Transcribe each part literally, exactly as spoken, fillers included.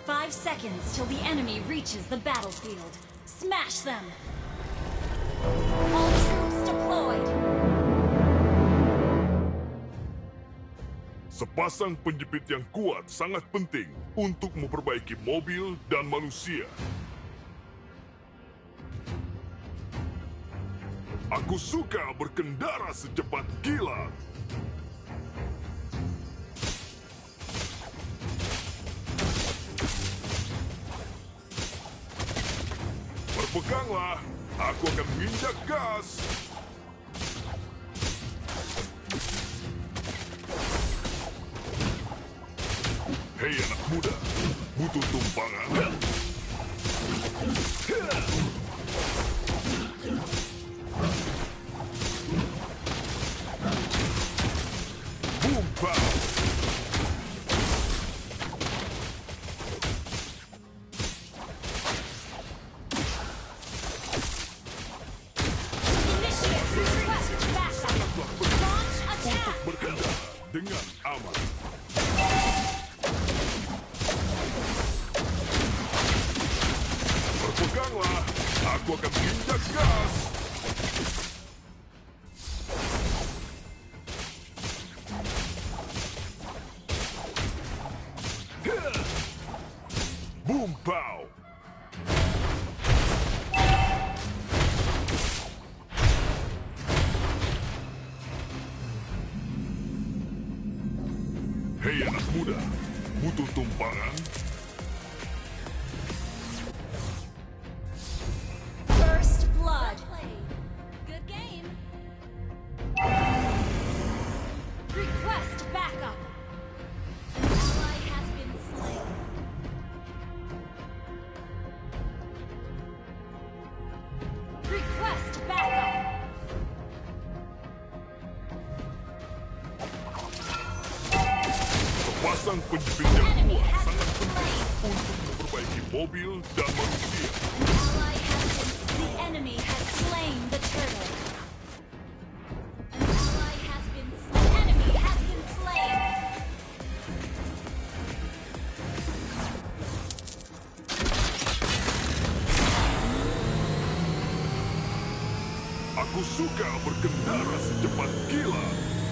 Five seconds till the enemy reaches the battlefield. Smash them! All troops deployed! Sepasang penjepit yang kuat sangat penting untuk memperbaiki mobil dan manusia. Aku suka berkendara secepat kilat. Berpeganglah, aku akan menginjak gas. Hei anak muda, butuh tumpangan. Boom pow! Untuk berkendara dengan aman. Berpeganglah, aku akan menginjak gas. Boom pow! Hei anak muda, butuh tumpangan? First blood. Good game. Request backup. An ally has been slain. Request backup. Sepasang penjepit yang kuat sangat penting untuk memperbaiki mobil dan manusia. Ally has been The enemy has slain the turtle. An ally has been The enemy has been slain. Aku suka berkendara secepat kilat.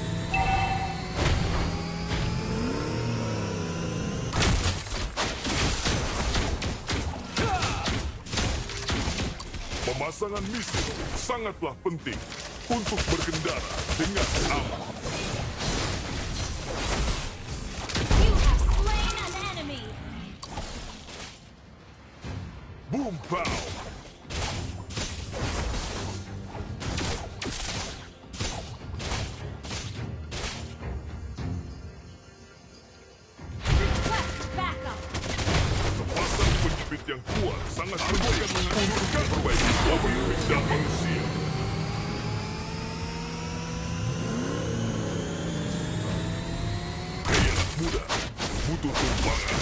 Pemasangan misil sangatlah penting untuk berkendara dengan aman. You have slain an enemy. Boom pow! Request backup. Sepasang penjepit yang kuat sangat penting untuk memperbaiki mobil dan manusia. Hei anak muda, butuh tumpangan.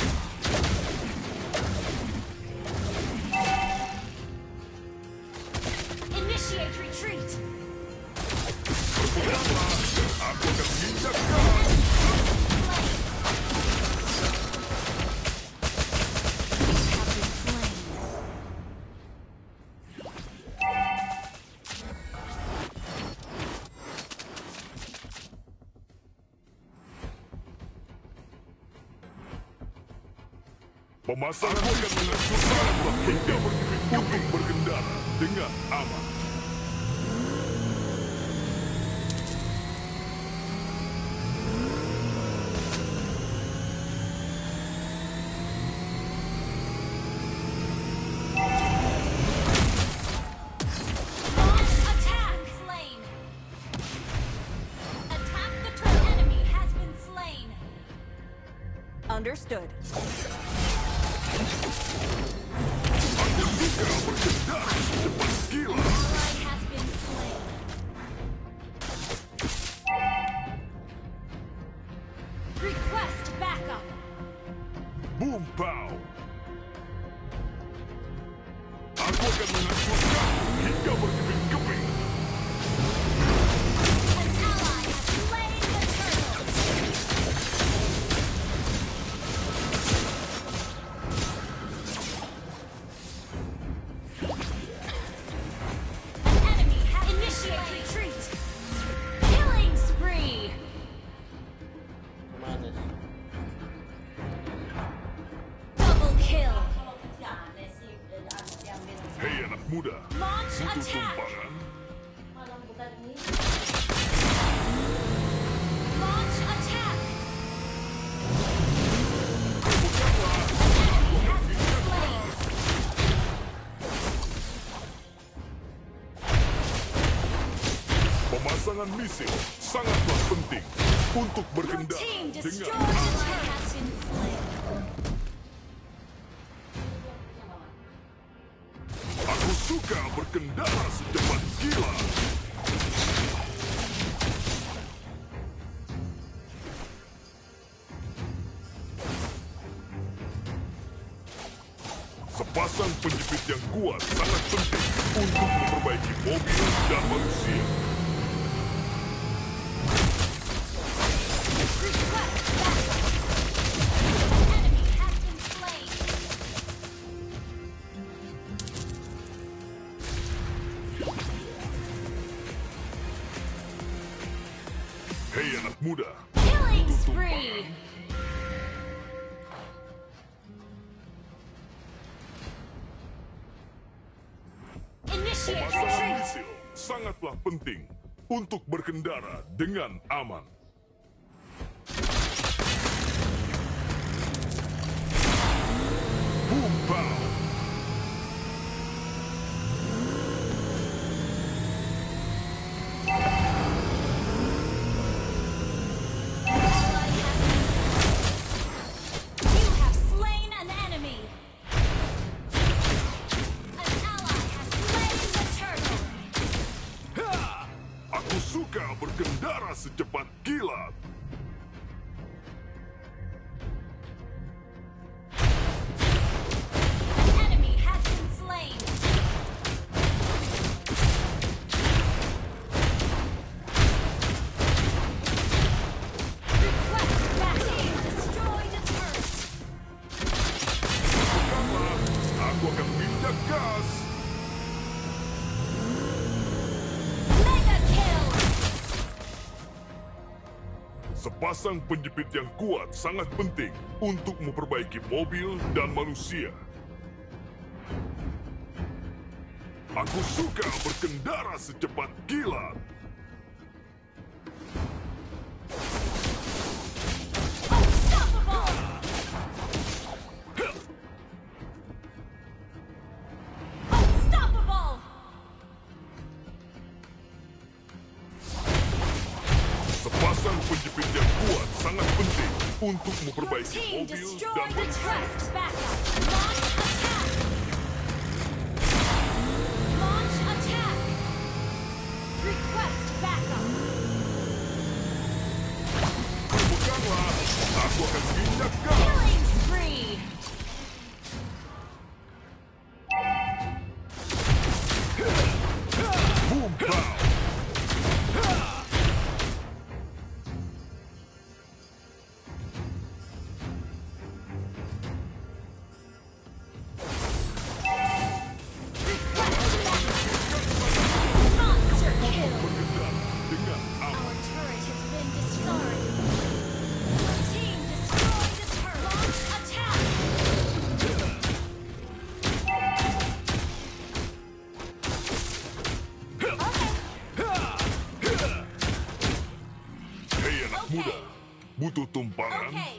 Initiate retreat. Berpeganglah, aku akan menginjak gas. Pemasangan akan menghancurkan hingga untuk berkendara dengan aman. Launch attack. Slain. Attack the turtle. Enemy has been slain. Understood. Aku suka berkendara secepat kilat. Ally has been slain. Request backup. Boom pow! Aku akan menghancurkan hingga berkeping-keping. An ally has slain the turtle. muda, Launch butuh attack. tumpangan. Malam bukan ini. Launch attack. Bukanlah, Enemy has been slain. pemasangan misil sangatlah penting untuk Your berkendara team dengan destroyed the turret. Has been slain. Aku suka berkendara secepat kilat. Sepasang penjepit yang kuat sangat penting untuk memperbaiki mobil dan manusia. Request backup. Enemy has been slain. Hei anak muda, Killing spree. Initiate pemasangan retreat. misil sangatlah penting untuk berkendara dengan aman. Boom pow! Ally has been slain. You have slain an enemy. An ally has slain the turtle. Ha! Aku suka berkendara secepat kilat. An enemy has been slain. Request backup. Destroy the turret. Bukanlah, aku akan minjak gas. Mega kill. Sepasang penjepit yang kuat sangat penting untuk memperbaiki mobil dan manusia. Aku suka berkendara secepat kilat. Unstoppable. Unstoppable. Sepasang penjepit yang kuat sangat penting untuk Your memperbaiki team mobil dan destroyed the manusia. trust backup. Launch attack. Launch attack. Request backup. Bukanlah, aku akan minjak gas. Killing spree. Boom pow! Request backup. Monster kill. Berkendara dengan aman. Our turret has been destroyed. Your team destroyed the turret. Launch attack. Hei anak Okay. muda, butuh tumpangan? Okay.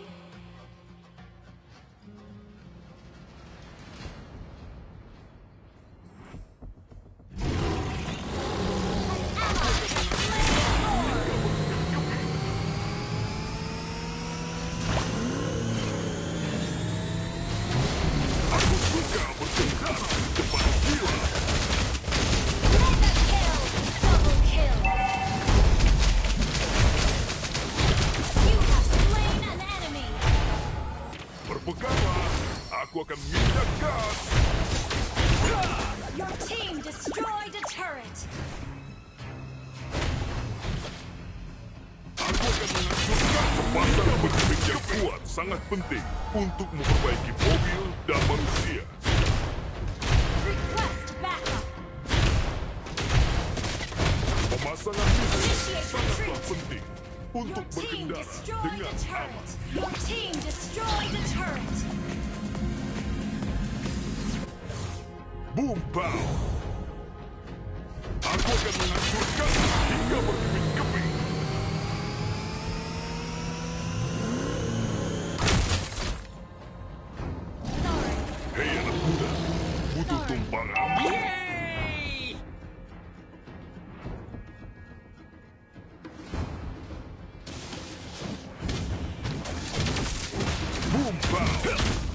Ally has slain Lord. Aku suka berkendara secepat kilat. Mega kill. Double kill. You have slain an enemy. Berpeganlah, aku akan minjak gas. Your team destroyed a turret. Aku akan menghancurkan sepasang penjepit yang kuat sangat penting untuk memperbaiki mobil dan manusia. Request backup. Pemasangan misil Initiate sangatlah retreat. penting Your untuk team berkendara destroyed dengan a aman. turret. Your team destroyed a turret. Boom pow! Aku akan menghancurkan hingga berkeping-keping. Sorry. Hei anak muda, butuh tumpangan. Boom, pow.